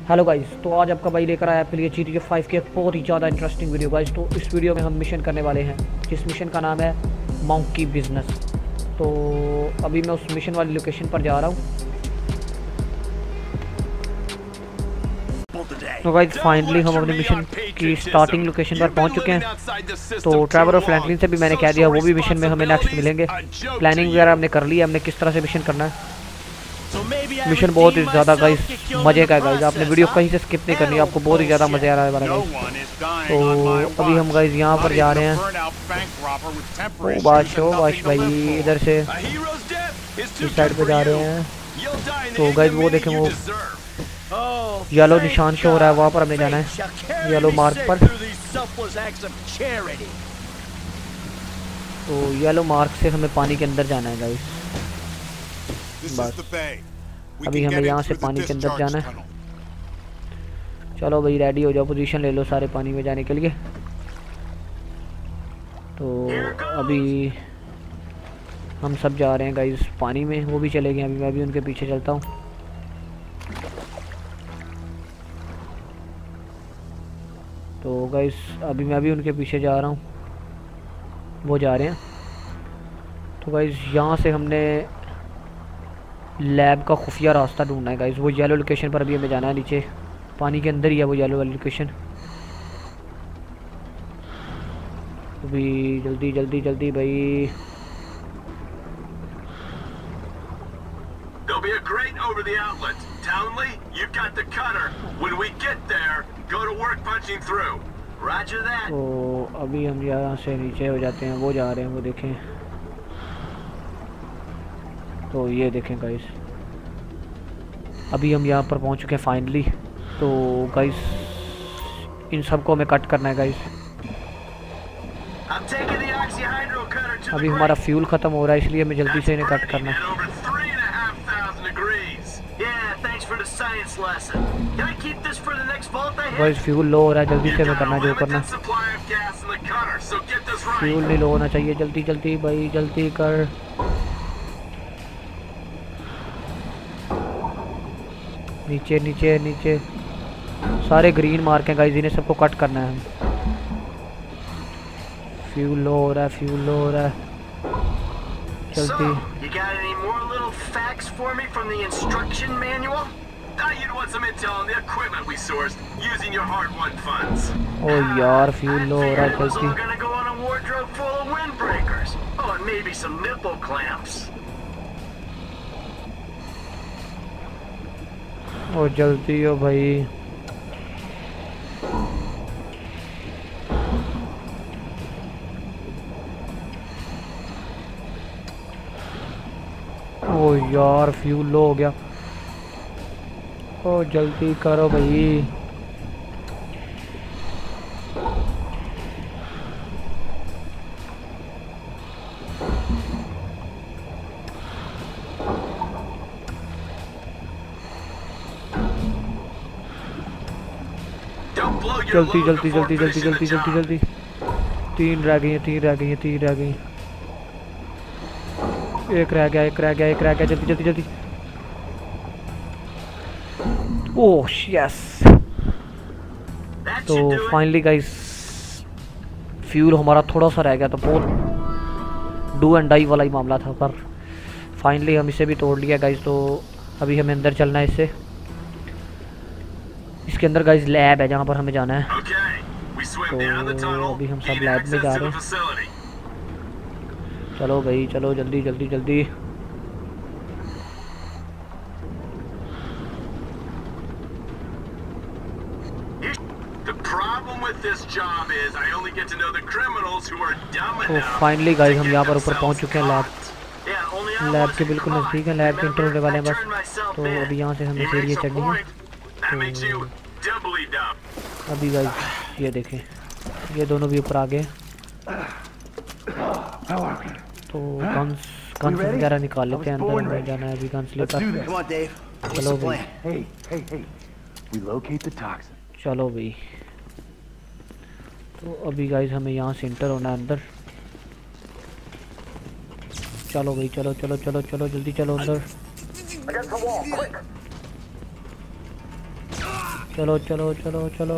Hello guys, तो आज आपका भाई लेकर आया आपके लिए GTA 5 की एक बहुत ही ज़्यादा इंटरेस्टिंग वीडियो गाइस। तो इस वीडियो में हम मिशन करने वाले हैं, जिस मिशन का नाम है मंकी बिजनेस। तो अभी मैं उस मिशन वाली लोकेशन पर जा रहा हूँ। तो गाइस फाइनली हम अपने मिशन की स्टार्टिंग लोकेशन पर पहुंच चुके हैं। तो ट्रेवर और फ्रैंकलिन से भी मैंने कह दिया, वो भी मिशन में हमें नेक्स्ट मिलेंगे। प्लानिंग वगैरह हमने कर ली है, हमने किस तरह से मिशन करना है। मिशन बहुत ही ज़्यादा गाइस मज़े का है गाइस, आपने वीडियो कहीं से स्किप नहीं करनी, आपको बहुत ही ज़्यादा मज़े आ रहा है हमारा गाइस। तो अभी हम गाइस यहाँ पर जा रहे हैं। बाश भाई इधर से इस साइड पे जा रहे हैं। तो गाइस वो देखें, वो येलो निशान शो हो रहा है, वहाँ पर हमें जाना है, येलो मार्क पर। तो येलो मार्क से हमें पानी के अंदर जाना है गाइस। बस अभी हमें यहाँ से पानी के अंदर जाना है। चलो भाई रेडी हो जाओ, पोजीशन ले लो सारे पानी में जाने के लिए। तो अभी हम सब जा रहे हैं गाइस पानी में, वो भी चले गए, अभी मैं भी उनके पीछे चलता हूँ। तो गाइस अभी मैं भी उनके पीछे जा रहा हूँ, वो जा रहे हैं। तो गाइस यहाँ से हमने लैब का खुफिया रास्ता ढूंढना है गाइस, वो येलो लोकेशन पर अभी हमें जाना है, नीचे पानी के अंदर ही है वो येलो वाली लोकेशन। अभी जल्दी जल्दी जल्दी भाई। तो अभी हम यहाँ से नीचे हो जाते हैं, वो जा रहे हैं, वो देखें। तो ये देखें गाइस, अभी हम यहाँ पर पहुँच चुके हैं फाइनली। तो गाइस इन सबको हमें कट करना है गाइस। अभी हमारा फ्यूल ख़त्म हो रहा है, इसलिए हमें जल्दी से इन्हें कट करना है। गाइस फ्यूल लो हो रहा है, जल्दी से हमें करना जो करना। फ्यूल नहीं लो होना चाहिए, जल्दी जल्दी भाई जल्दी कर। नीचे नीचे नीचे सारे ग्रीन मार्क हैं गाइस, इन्हें सबको कट करना है। फ्यूल लो हो रहा है, फ्यूल लो हो रहा है, जल्दी। ओ यार फ्यूल लो हो रहा है, जल्दी। ओ जल्दी हो भाई। ओ यार फ्यूल लो हो गया, ओ जल्दी करो भाई। जल्दी जल्दी जल्दी जल्दी जल्दी जल्दी जल्दी। तीन रह गई हैं, तीन रह गई हैं, तीन रह गई। एक रह गया, एक रह गया, एक रह गया, जल्दी जल्दी जल्दी। Oh yes. तो फाइनली गाइस फ्यूल हमारा थोड़ा सा रह गया, तो बहुत डू एंड डाई वाला ही मामला था, पर फाइनली हम इसे भी तोड़ लिया गाइस। तो अभी हमें अंदर चलना है इससे। इसके अंदर गाइस लैब है जहाँ पर हमें जाना है। तो अभी हम सब लैब में जा रहे हैं। चलो भाई चलो, जल्दी जल्दी जल्दी। तो फाइनली गाइस हम यहाँ पर ऊपर पहुँच चुके हैं, लैब के बिल्कुल नज़दीक है, लैब के इंटर होने वाले हैं बस। तो अभी यहाँ से हमें सीढ़ियाँ चढ़नी है। तो अभी गाइस ये देखें, ये दोनों भी ऊपर आ गए। तो गन्स वगैरह निकाल लेते हैं, अंदर हमें जाना है अभी गन्स लेकर। चलो भाई चलो भाई। तो अभी गाइस हमें यहाँ से इंटर होना है अंदर। चलो भाई चलो चलो चलो चलो जल्दी चलो अंदर। चलो चलो चलो चलो।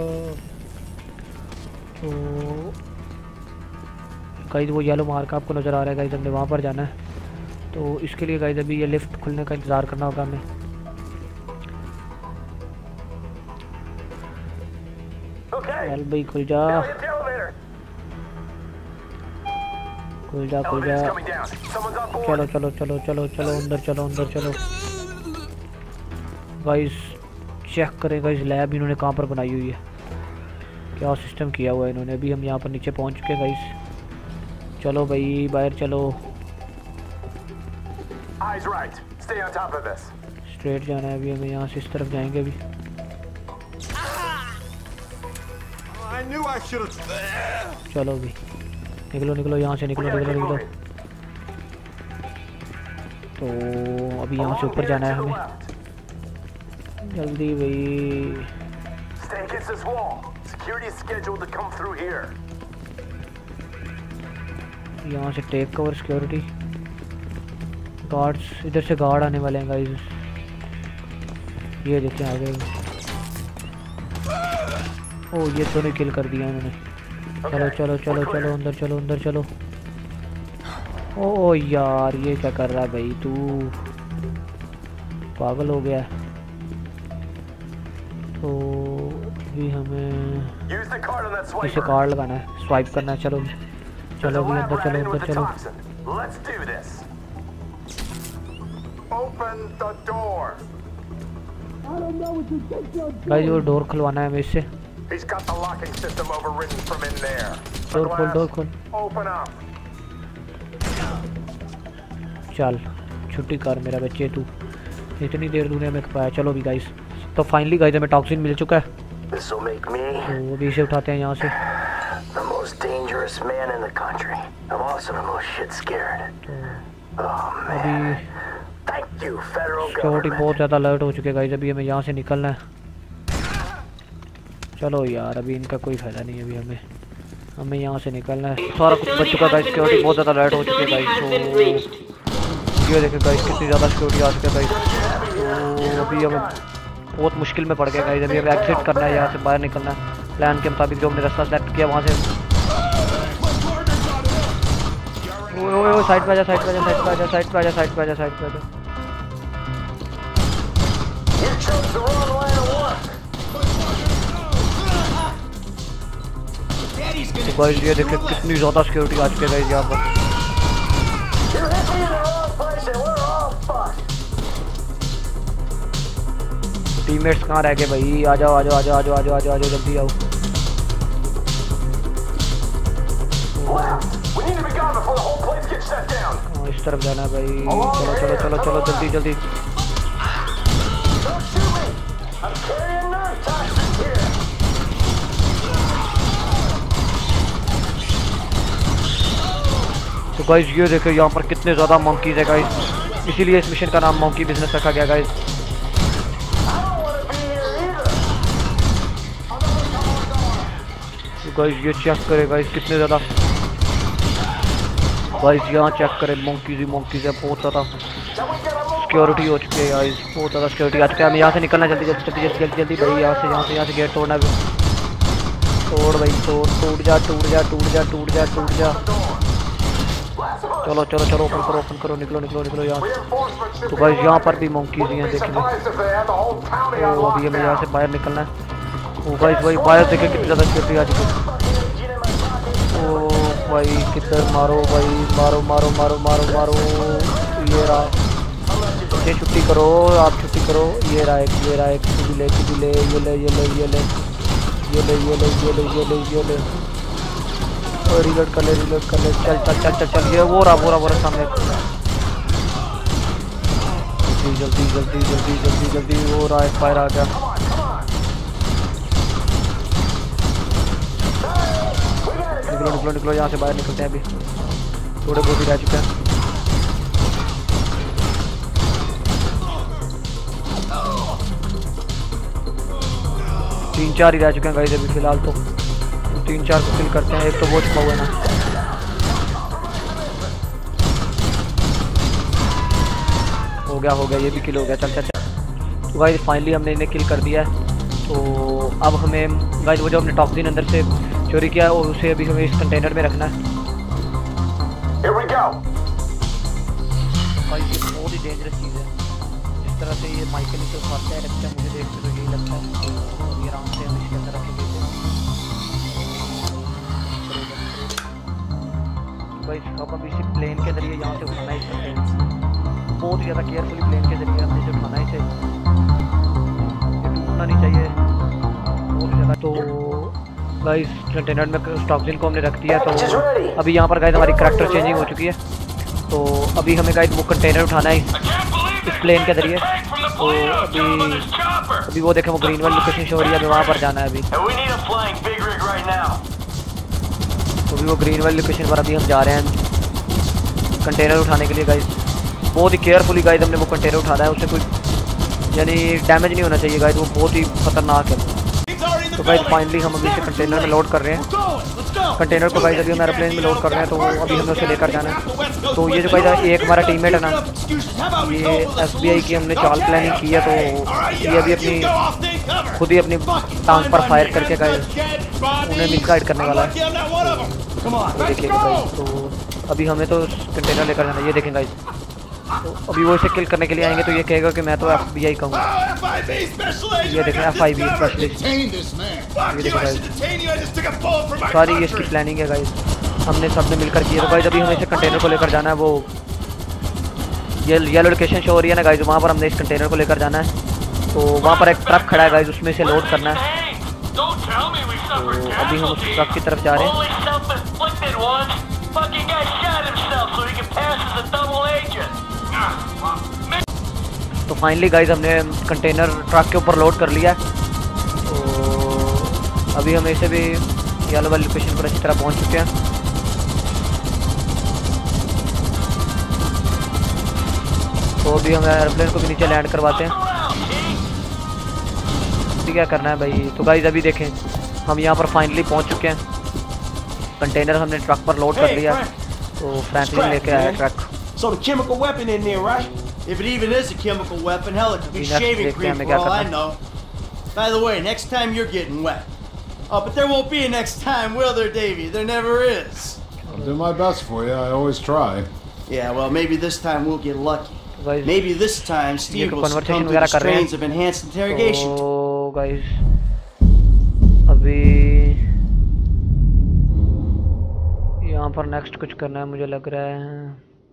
तो गाइस वो येलो मार्क आपको नज़र आ रहा है गाइस, हमने वहाँ पर जाना है। तो इसके लिए गाइस अभी ये लिफ्ट खुलने का इंतज़ार करना होगा हमें। चल भाई खुल जा खुल जा खुल जा। चलो चलो चलो चलो चलो अंदर चलो अंदर चलो। गाइस चेक करें गाइस, लैब इन्होंने कहाँ पर बनाई हुई है, क्या सिस्टम किया हुआ है इन्होंने। अभी हम यहाँ पर नीचे पहुँच चुके हैं गाइस। चलो भाई बाहर चलो। स्ट्रेट जाना है अभी हमें, यहाँ से इस तरफ जाएंगे अभी। चलो भी निकलो निकलो यहाँ से, निकलो निकलो निकलो। तो अभी यहाँ से ऊपर जाना है हमें, जल्दी भाई। यहाँ से टेक कवर सिक्योरिटी गार्ड्स, इधर से गार्ड आने वाले हैं गाइस, ये देखते हैं आगे। ओ ये दोनों किल कर दिया उन्होंने। चलो चलो चलो चलो अंदर चलो अंदर चलो। ओ यार ये क्या कर रहा है भाई, तू पागल हो गया। तो अभी हमें इसे कार्ड लगाना है, स्वाइप करना है। चलो चलो अभी अंदर चलो अंदर चलो। भाई वो डोर खुलवाना है हमें इससे। डोर खोल डोर खोल। चल छुट्टी कर मेरा बच्चे, तू इतनी देर तूने हमें खपाया। चलो भी गाइस, तो फाइनली गाइस हमें टॉक्सिन मिल चुका है। तो अभी इसे उठाते हैं यहाँ से। अभी सिक्योरिटी बहुत ज़्यादा अलर्ट हो चुके हैं गाइस, अभी हमें यहाँ से निकलना है। चलो यार अभी इनका कोई फ़ायदा नहीं है, अभी हमें यहाँ से निकलना है। सारा कुछ बच चुका है, सिक्योरिटी बहुत ज़्यादा अलर्ट हो चुकी है गाइस। तो ये देखें गाइस कितनी ज़्यादा सिक्योरिटी आ चुकी है गाइस। तो अभी हमें बहुत मुश्किल में पड़ गया गाइस, अभी हमें एग्जिट करना है, यहाँ से बाहर निकलना है। प्लान के मुताबिक जो हमने रास्ता सेलेक्ट किया वहाँ से। ओ साइड पे आ जा साइड पे आ जा साइड पे आ जा साइड पे आ जा साइड पे आ जा साइड पे आ जा। तो गाइस ये देखिए कितनी ज़्यादा सिक्योरिटी आ चुकी है गाइस यहाँ पर। टीममेट्स कहाँ रह गए भाई, आ जाओ आ जाओ आ जाओ आ जाओ आ जाओ आ जाओ आ जाओ जल्दी आओ। इस तरफ जाना है भाई। चलो चलो चलो चलो जल्दी जल्दी। तो गाइस ये देखो यहाँ पर कितने ज़्यादा मंकीज है गाइस, इसीलिए इस मिशन का नाम मंकी बिजनेस रखा गया गाइस। तो गाइस ये चेक करे गाइस कितने ज़्यादा, गाइस यहाँ चेक करें मंकीज ही मंकीज है, बहुत ज़्यादा सिक्योरिटी हो चुकी है गाइस, बहुत ज़्यादा सिक्योरिटी आ चुकी है। हमें यहाँ से निकलना जल्दी जल्दी जल्दी जल्दी जल्दी भाई, यहाँ से गेट तोड़ना भी। तोड़ भाई तोड़, टूट जा टूट जा टूट जा टूट जा टूट जा। चलो चलो चलो ओपन करो निकलो निकलो निकलो यहाँ से। तो गाइस यहाँ पर भी मंकीज हैं देखिए। तो अभी हमें यहाँ से बाहर निकलना है। ओ गाइस भाई बाहर देखे कितनी ज़्यादा सिक्योरिटी आ चुकी है। ओ भाई किधर मारो भाई, मारो मारो मारो मारो मारो। ये रहा, ये छुट्टी करो आप छुट्टी करो। ये रहा एक, ये रहा एक। ले ये ले ये ले ये ले ये ले ये ले ये ले ये ले ये ले। और रिलोड कर ले रिलोड कर ले। चल चल चल चल चल। ये वो रहा सामने। जल्दी जल्दी जल्दी जल्दी जल्दी। वो रहा एक फायर आ गया। निकलो निकलो निकलो यहाँ से बाहर निकलते हैं, अभी थोड़े बहुत ही रह चुके हैं। तीन चार ही रह चुके हैं गाइस अभी फिलहाल। तो 3-4 को किल करते हैं, एक तो वो छुपा हुआ है ना। हो गया ये भी किल हो गया। चल चल चल। तो गाइस फाइनली हमने इन्हें किल कर दिया है। तो अब हमें गाइस वो जो हमने टॉक्सिन अंदर से चोरी किया और उसे अभी हमें इस कंटेनर में रखना है। Here we go. गाइस ये बहुत ही डेंजरस चीज़ है, जिस तरह से ये माइकल इसे उठाता है रखता है, मुझे देख के तो यही लगता है। तो ये आराम से हम इसके अंदर रखेंगे इसे। गाइस अब हम इसे प्लेन के जरिए यहाँ से उठाना है इस कंटेनर, बहुत ही ज़्यादा केयरफुली प्लेन के जरिए हमने इसे उठाना है इसे, ये टूटना नहीं चाहिए बहुत ज़्यादा। तो गाइस कंटेनर में टॉक्सिन को हमने रख दिया। तो अभी यहाँ पर गाइस हमारी करैक्टर चेंजिंग हो चुकी है। तो अभी हमें गाइस वो कंटेनर उठाना है इस प्लेन के जरिए। तो अभी वो देखें वो ग्रीन वाली लोकेशन शो हो रही है, अभी वहाँ पर जाना है। अभी तो अभी वो ग्रीन वाली लोकेशन पर अभी हम जा रहे हैं कंटेनर उठाने के लिए। गाइस बहुत ही केयरफुली गाइस हमने वो कंटेनर उठाना है, उससे कोई यानी डैमेज नहीं होना चाहिए गाइस, वो बहुत ही खतरनाक है। तो गाइस फाइनली हम अभी इसे कंटेनर में लोड कर रहे हैं। कंटेनर को गाइस अभी हम एरोप्लेन में लोड कर रहे हैं। तो अभी हमें उसे लेकर जाना है। तो ये जो गाइस एक हमारा टीममेट है ना, ये FBI की हमने चाल प्लानिंग की है। तो ये अभी अपनी खुद ही अपनी टांग पर फायर करके गाइस उन्हें मिसगाइड करने वाला है। तो देखिए गाइस, तो अभी हमें तो कंटेनर लेकर जाना है। ये देखें गाइस, तो अभी वो इसे किल करने के लिए आएंगे तो ये कहेगा कि मैं तो FBI का हूँ। ये देखें FIB स्पेशलिस्ट, ये देखें गाइस, सारी ये इसकी प्लानिंग है गाइस, हमने सबने मिलकर की है। तो गाइस अभी हमें इसे कंटेनर को लेकर जाना है। वो ये येलो लोकेशन शो हो रही है ना गाइस, वहाँ पर हमने इस कंटेनर को लेकर जाना है। तो वहाँ पर एक ट्रक खड़ा है गाइस, उसमें से लोड करना है। तो अभी हम उस ट्रक की तरफ जा रहे हैं। तो फाइनली गाइस हमने कंटेनर ट्रक के ऊपर लोड कर लिया है। तो अभी हम इसे भी येलो वाली लोकेशन पर अच्छी तरह पहुंच चुके हैं। तो अभी हम एयरप्लेन को भी नीचे लैंड करवाते हैं। क्या करना है भाई। तो गाइस अभी देखें हम यहाँ पर फाइनली पहुंच चुके हैं। कंटेनर हमने ट्रक पर लोड कर लिया। तो फ्रैंकलिन लेके आया truck. So the chemical weapon in there, right? If it even is a chemical weapon, hell, it could be shaving cream for all I know. By the way, next time you're getting wet. Oh, but there won't be a next time, will there, Davey? There never is. I'll do my best for you. I always try. Yeah, well, maybe this time we'll get lucky. Maybe this time Steve will succumb to the strains of enhanced interrogation. Oh, guys. अभी यहाँ पर next कुछ करना है मुझे लग रहा है।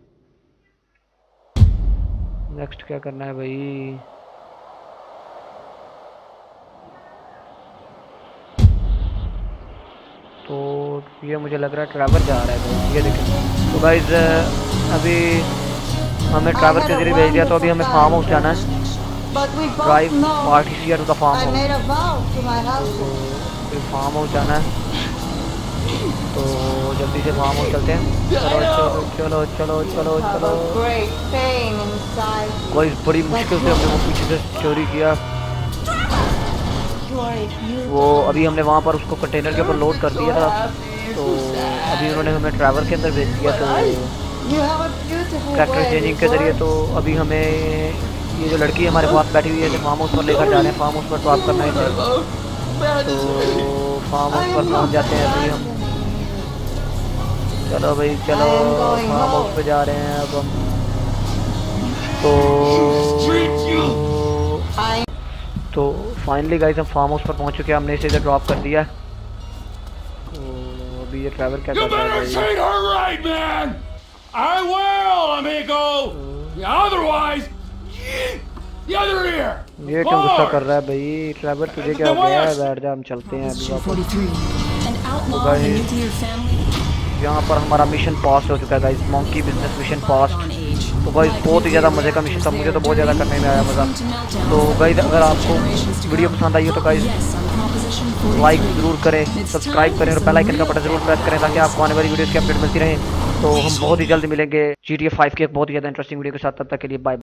नेक्स्ट क्या करना है भाई। तो ये मुझे लग रहा है ट्रैवल जा रहा है भाई, ये देखें। तो गाइज अभी हमें ट्रैवल के जरिए भेज दिया। तो अभी हमें फार्म हाउस जाना है। Drive RTC to the farm house. तो फार्म हाउस जाना है। तो जल्दी से फार्म हाउस चलते हैं। चलो चलो चलो चलो चलो। कोई बड़ी मुश्किल से हमने वो पीछे से चोरी किया। वो अभी हमने वहाँ पर उसको कंटेनर के ऊपर लोड कर दिया था। तो अभी उन्होंने हमें ट्रैवल के अंदर भेज दिया। तो कैरेक्टर चेंजिंग के जरिए तो अभी हमें ये जो लड़की हमारे पास बैठी हुई है फार्म हाउस पर लेकर जा रहे हैं। फार्म हाउस पर ड्रॉप करना है। तो फार्म हाउस पर पहुँच जाते हैं अभी हम। चलो भाई चलो, फार्म हाउस पे जा रहे हैं अब हम। तो फाइनली गाइस हम फार्म हाउस पर पहुंच चुके हैं। हमने इसे इधर ड्रॉप कर दिया। तो अभी ये ट्रैवल क्या कर रहा है भाई। ये क्यों गुस्सा कर रहा है भाई। ट्रैवल तुझे क्या हो गया है। बैठ जा, हम चलते हैं अभी वापस। यहाँ पर हमारा मिशन पास हो चुका है guys, monkey business mission pass. तो गाइस बहुत ही ज़्यादा मज़े का मिशन था, मुझे तो बहुत ज़्यादा करने में आया मज़ा। तो गाइस अगर आपको वीडियो पसंद आई हो तो गाइस लाइक ज़रूर करें, सब्सक्राइब करें और बेल आइकन का बटन ज़रूर प्रेस करें ताकि आपको आने वाली वीडियोज़ की अपडेट मिलती रहे। तो हम बहुत ही जल्द मिलेंगे GTA 5 के एक बहुत ही ज़्यादा इंटरेस्टिंग वीडियो के साथ। तब तक के लिए बाय।